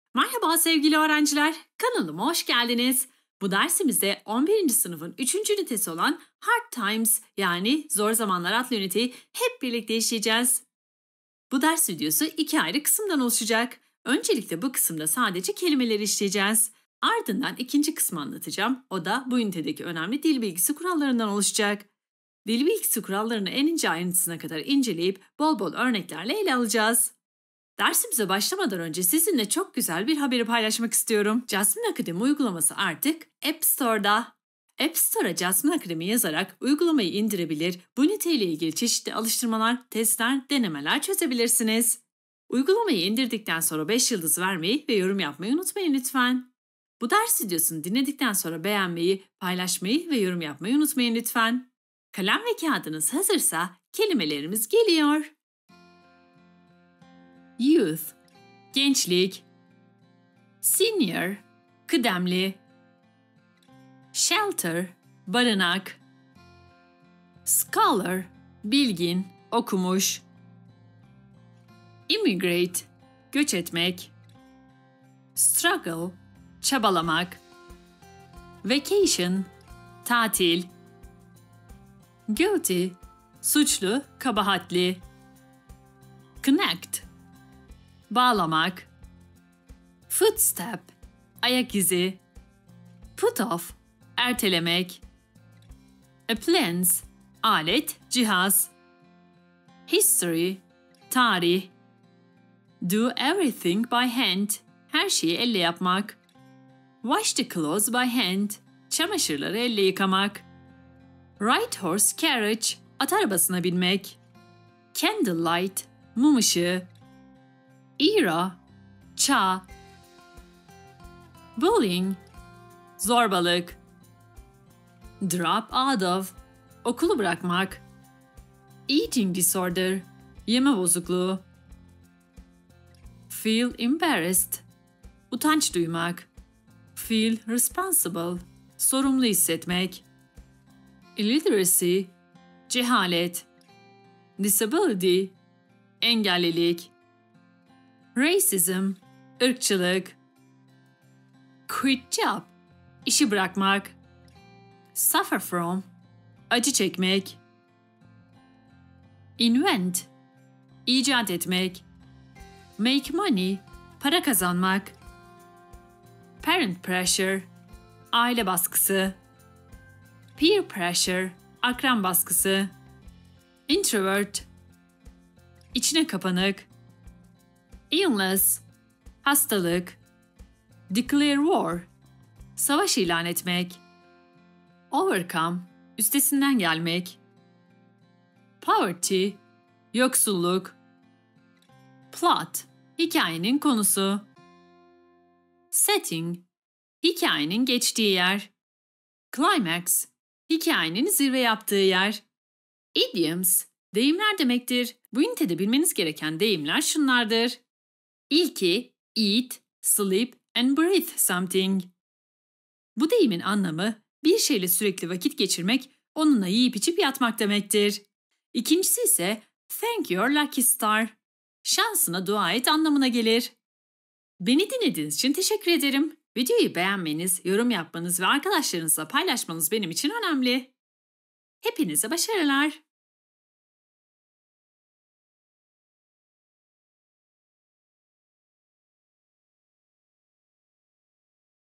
Merhaba sevgili öğrenciler, kanalıma hoş geldiniz. Bu dersimizde 11. sınıfın 3. ünitesi olan Hard Times yani Zor Zamanlar adlı üniteyi hep birlikte işleyeceğiz. Bu ders videosu iki ayrı kısımdan oluşacak. Öncelikle bu kısımda sadece kelimeleri işleyeceğiz. Ardından ikinci kısmı anlatacağım. O da bu ünitedeki önemli dil bilgisi kurallarından oluşacak. Dil bilgisi kurallarını en ince ayrıntısına kadar inceleyip bol bol örneklerle ele alacağız. Dersimize başlamadan önce sizinle çok güzel bir haberi paylaşmak istiyorum. Jasmine Akademi uygulaması artık App Store'da. App Store'a Jasmine Akademi yazarak uygulamayı indirebilir, bu üniteyle ilgili çeşitli alıştırmalar, testler, denemeler çözebilirsiniz. Uygulamayı indirdikten sonra 5 yıldız vermeyi ve yorum yapmayı unutmayın lütfen. Bu ders videosunu dinledikten sonra beğenmeyi, paylaşmayı ve yorum yapmayı unutmayın lütfen. Kalem ve kağıdınız hazırsa kelimelerimiz geliyor. Youth, gençlik. Senior, kıdemli. Shelter, barınak. Scholar, bilgin, okumuş. Immigrate, göç etmek. Struggle, çabalamak. Vacation, tatil. Guilty, suçlu, kabahatli. Connect, bağlamak. Footstep, ayak izi. Put off, ertelemek. Appliance, alet, cihaz. History, tarih. Do everything by hand, her şeyi elle yapmak. Wash the clothes by hand, çamaşırları elle yıkamak. Ride horse carriage, at arabasına binmek. Candlelight, mum ışığı. Era, çağ. Bullying, zorbalık. Drop out of, okulu bırakmak. Eating disorder, yeme bozukluğu. Feel embarrassed, utanç duymak. Feel responsible, sorumlu hissetmek. Illiteracy, cehalet. Disability, engellilik. Racism, ırkçılık. Quit job, işi bırakmak. Suffer from, acı çekmek. Invent, icat etmek. Make money, para kazanmak. Parent pressure, aile baskısı. Peer pressure, akran baskısı. Introvert, içine kapanık. Illness, hastalık. Declare war, savaş ilan etmek. Overcome, üstesinden gelmek. Poverty, yoksulluk. Plot, hikayenin konusu. Setting, hikayenin geçtiği yer. Climax, hikayenin zirve yaptığı yer. Idioms, deyimler demektir. Bu ünitede bilmeniz gereken deyimler şunlardır. İlki, eat, sleep and breathe something. Bu deyimin anlamı bir şeyle sürekli vakit geçirmek, onunla yiyip içip yatmak demektir. İkincisi ise thank your lucky star. Şansına dua et anlamına gelir. Beni dinlediğiniz için teşekkür ederim. Videoyu beğenmeniz, yorum yapmanız ve arkadaşlarınızla paylaşmanız benim için önemli. Hepinize başarılar.